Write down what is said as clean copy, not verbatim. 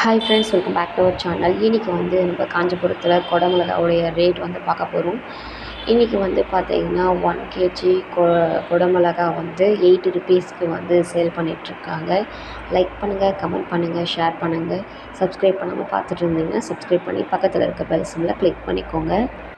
Hi friends, welcome back to our channel. இன்றைக்கி வந்து நம்ம காஞ்சிபுரத்தில் குடமிளகாவுடைய ரேட் வந்து பார்க்க போகிறோம். இன்றைக்கி வந்து பார்த்திங்கன்னா 1 kg குடமிளகா வந்து 8 rupeesக்கு வந்து சேல் பண்ணிகிட்ருக்காங்க. லைக் பண்ணுங்கள், கமெண்ட் பண்ணுங்கள், ஷேர் பண்ணுங்கள். சப்ஸ்கிரைப் பண்ணாமல் பார்த்துட்டு இருந்தீங்கன்னா சப்ஸ்கிரைப் பண்ணி பக்கத்தில் இருக்க பெல் சிம்மில் கிளிக் பண்ணிக்கோங்க.